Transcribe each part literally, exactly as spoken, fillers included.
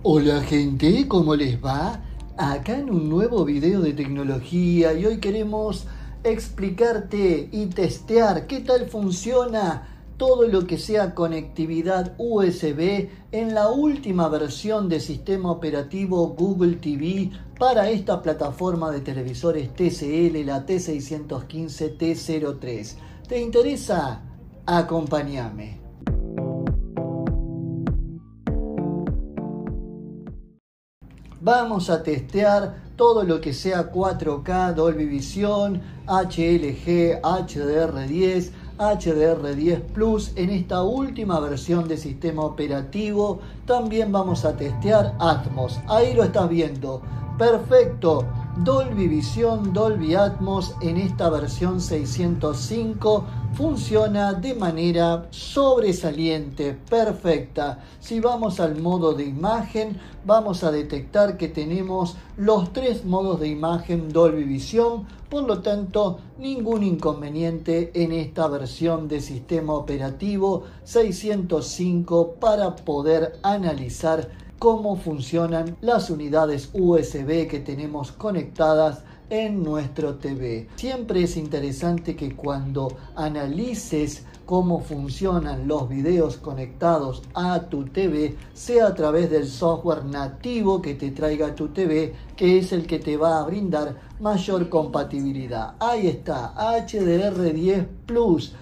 Hola gente, ¿cómo les va? Acá en un nuevo video de tecnología y hoy queremos explicarte y testear qué tal funciona todo lo que sea conectividad U S B en la última versión de sistema operativo Google T V para esta plataforma de televisores T C L, la T seiscientos quince T cero tres. ¿Te interesa? Acompáñame. Vamos a testear todo lo que sea cuatro K, Dolby Vision, H L G, H D R diez, H D R diez Plus en esta última versión de sistema operativo. También vamos a testear Atmos. Ahí lo estás viendo. Perfecto. Dolby Vision, Dolby Atmos en esta versión seiscientos cinco funciona de manera sobresaliente, perfecta. Si vamos al modo de imagen, vamos a detectar que tenemos los tres modos de imagen Dolby Vision, por lo tanto, ningún inconveniente en esta versión de sistema operativo seiscientos cinco para poder analizar cómo funcionan las unidades U S B que tenemos conectadas en nuestro T V. Siempre es interesante que cuando analices cómo funcionan los videos conectados a tu T V sea a través del software nativo que te traiga tu T V, que es el que te va a brindar mayor compatibilidad. Ahí está, H D R diez Plus.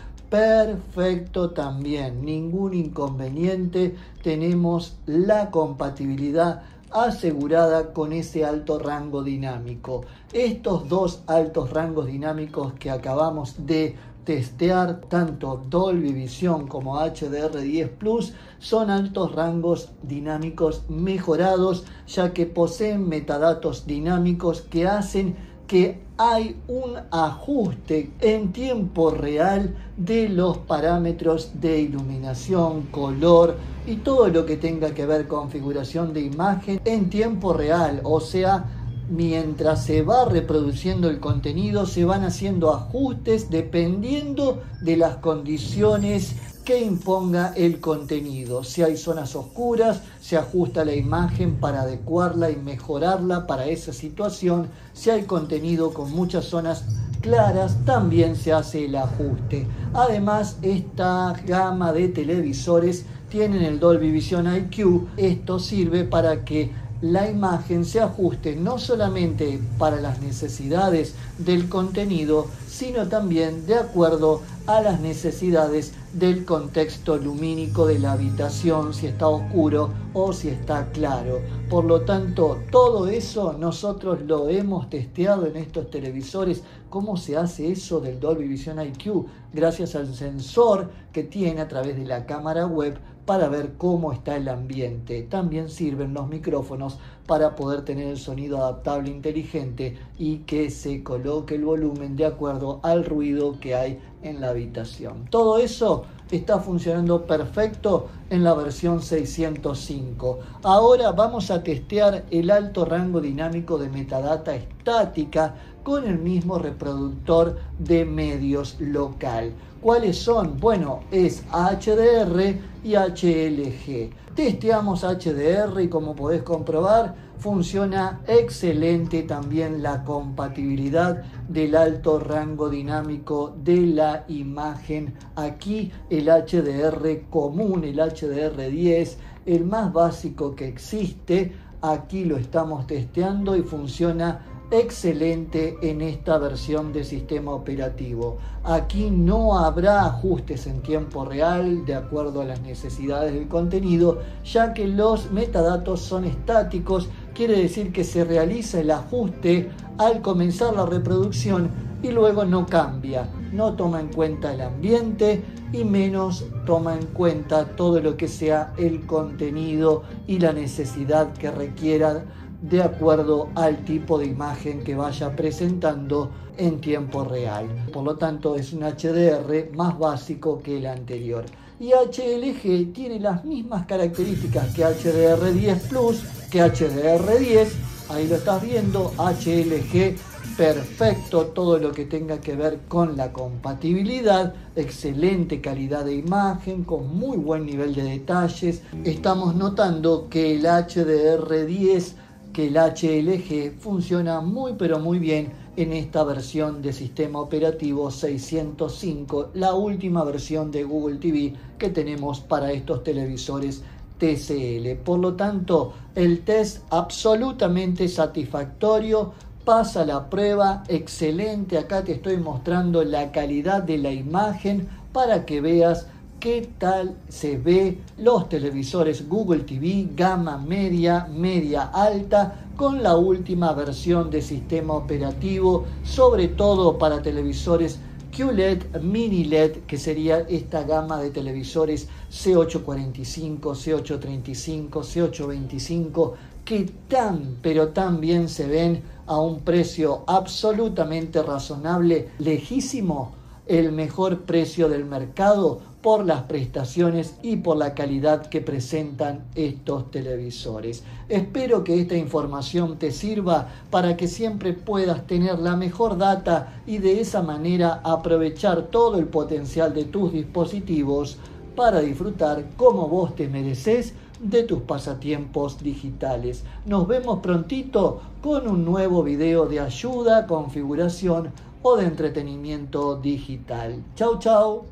Perfecto también, ningún inconveniente, tenemos la compatibilidad asegurada con ese alto rango dinámico. Estos dos altos rangos dinámicos que acabamos de testear, tanto Dolby Vision como H D R diez Plus, son altos rangos dinámicos mejorados, ya que poseen metadatos dinámicos que hacen que hay un ajuste en tiempo real de los parámetros de iluminación, color y todo lo que tenga que ver con configuración de imagen en tiempo real. O sea, mientras se va reproduciendo el contenido, se van haciendo ajustes dependiendo de las condiciones que imponga el contenido. Si hay zonas oscuras, se ajusta la imagen para adecuarla y mejorarla para esa situación. Si hay contenido con muchas zonas claras, también se hace el ajuste. Además, esta gama de televisores tienen el Dolby Vision I Q. Esto sirve para que la imagen se ajuste no solamente para las necesidades del contenido, sino también de acuerdo a las necesidades del contexto lumínico de la habitación, si está oscuro o si está claro. Por lo tanto, todo eso nosotros lo hemos testeado en estos televisores. ¿Cómo se hace eso del Dolby Vision I Q? Gracias al sensor que tiene a través de la cámara web para ver cómo está el ambiente. También sirven los micrófonos para poder tener el sonido adaptable inteligente y que se coloque el volumen de acuerdo al ruido que hay en la habitación. Todo eso está funcionando perfecto en la versión seiscientos cinco. Ahora vamos a testear el alto rango dinámico de metadata estática con el mismo reproductor de medios local. ¿Cuáles son? Bueno, es H D R y H L G. Testeamos H D R y como podés comprobar, funciona excelente también la compatibilidad del alto rango dinámico de la imagen. Aquí el H D R común, el H D R diez, el más básico que existe, aquí lo estamos testeando y funciona excelente en esta versión de sistema operativo. Aquí no habrá ajustes en tiempo real de acuerdo a las necesidades del contenido, ya que los metadatos son estáticos, quiere decir que se realiza el ajuste al comenzar la reproducción y luego no cambia, no toma en cuenta el ambiente y menos toma en cuenta todo lo que sea el contenido y la necesidad que requiera de acuerdo al tipo de imagen que vaya presentando en tiempo real. Por lo tanto, es un H D R más básico que el anterior. Y H L G tiene las mismas características que H D R diez Plus, que H D R diez. Ahí lo estás viendo, H L G perfecto todo lo que tenga que ver con la compatibilidad, excelente calidad de imagen, con muy buen nivel de detalles. Estamos notando que el H D R diez, que el H L G funciona muy pero muy bien en esta versión de sistema operativo seiscientos cinco, la última versión de Google T V que tenemos para estos televisores T C L. Por lo tanto, el test absolutamente satisfactorio, pasa la prueba, excelente. Acá te estoy mostrando la calidad de la imagen para que veas qué tal se ve los televisores Google T V gama media, media alta, con la última versión de sistema operativo, sobre todo para televisores Q L E D, Mini L E D, que sería esta gama de televisores C ochocientos cuarenta y cinco, C ochocientos treinta y cinco, C ochocientos veinticinco, que tan pero tan bien se ven a un precio absolutamente razonable, lejísimo el mejor precio del mercado por las prestaciones y por la calidad que presentan estos televisores. Espero que esta información te sirva para que siempre puedas tener la mejor data y de esa manera aprovechar todo el potencial de tus dispositivos para disfrutar como vos te mereces de tus pasatiempos digitales. Nos vemos prontito con un nuevo video de ayuda, configuración o de entretenimiento digital. Chau, chau.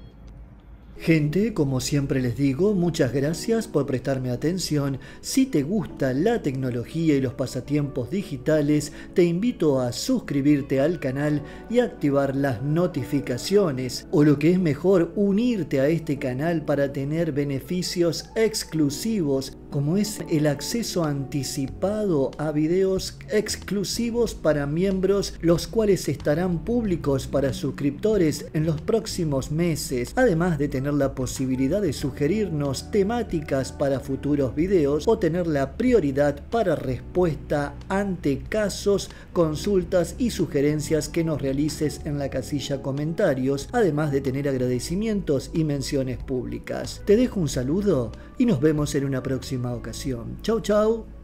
Gente, como siempre les digo, muchas gracias por prestarme atención. Si te gusta la tecnología y los pasatiempos digitales, te invito a suscribirte al canal y activar las notificaciones, o lo que es mejor, unirte a este canal para tener beneficios exclusivos, como es el acceso anticipado a videos exclusivos para miembros, los cuales estarán públicos para suscriptores en los próximos meses, además de tener la posibilidad de sugerirnos temáticas para futuros videos o tener la prioridad para respuesta ante casos, consultas y sugerencias que nos realices en la casilla comentarios, además de tener agradecimientos y menciones públicas. Te dejo un saludo y nos vemos en una próxima ocasión. Chau, chau.